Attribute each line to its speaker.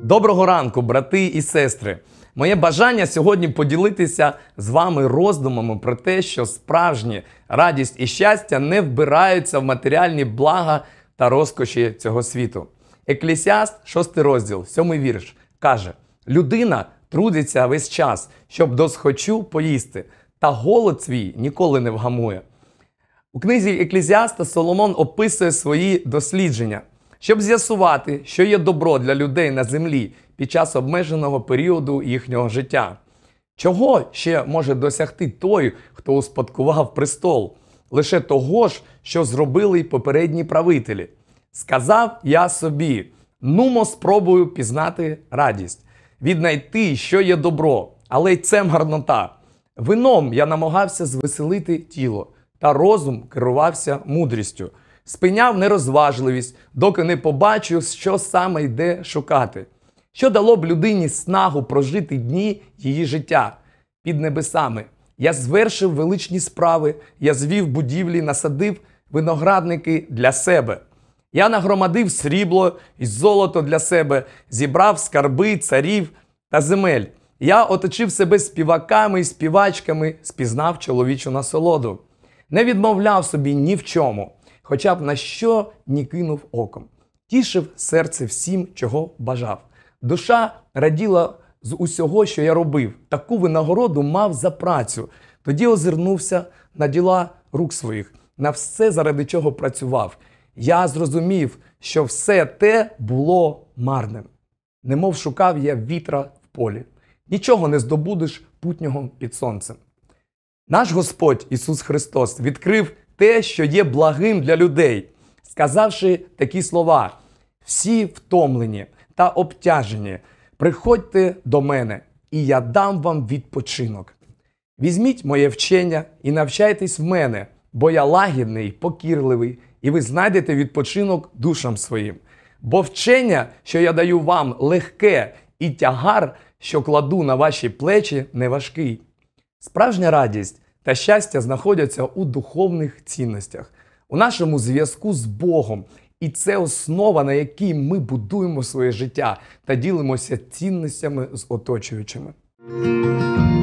Speaker 1: Доброго ранку, брати і сестри! Моє бажання сьогодні поділитися з вами роздумами про те, що справжні радість і щастя не вбираються в матеріальні блага та розкоші цього світу. Еклесіаст, 6 розділ, 7 вірш, каже: «Людина трудиться весь час, щоб досхочу поїсти, та голод свій ніколи не вгамує». У книзі Еклесіаста Соломон описує свої дослідження, щоб з'ясувати, що є добро для людей на землі під час обмеженого періоду їхнього життя. Чого ще може досягти той, хто успадкував престол? Лише того ж, що зробили й попередні правителі. «Сказав я собі, нумо спробую пізнати радість, віднайти, що є добро, але й це марнота. Вином я намагався звеселити тіло, та розум керувався мудрістю. Спиняв нерозважливість, доки не побачу, що саме йде шукати. Що дало б людині снагу прожити дні її життя під небесами? Я звершив величні справи, я звів будівлі, насадив виноградники для себе. Я нагромадив срібло і золото для себе, зібрав скарби царів та земель. Я оточив себе співаками і співачками, спізнав чоловічу насолоду. Не відмовляв собі ні в чому, хоча б на що ні кинув оком. Тішив серце всім, чого бажав. Душа раділа з усього, що я робив. Таку винагороду мав за працю. Тоді озирнувся на діла рук своїх, на все, заради чого працював. Я зрозумів, що все те було марним. Немов шукав я вітра в полі. Нічого не здобудеш путнього під сонцем. Наш Господь Ісус Христос відкрив те, що є благим для людей, сказавши такі слова: «Всі втомлені та обтяжені, приходьте до мене, і я дам вам відпочинок. Візьміть моє вчення і навчайтесь в мене, бо я лагідний, покірливий, і ви знайдете відпочинок душам своїм. Бо вчення, що я даю вам, легке, і тягар, що кладу на ваші плечі, неважкий». Справжня радість та щастя знаходяться у духовних цінностях, у нашому зв'язку з Богом. І це основа, на якій ми будуємо своє життя та ділимося цінностями з оточуючими.